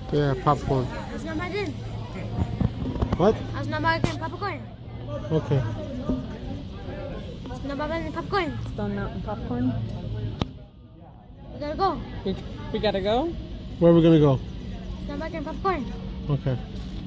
Yeah, popcorn. That's not my din. What? That's not my din. Popcorn. Okay. That's not my din. Popcorn. Stone Mountain popcorn. We gotta go. We gotta go? Where are we gonna go? It's not my din. Popcorn. Okay.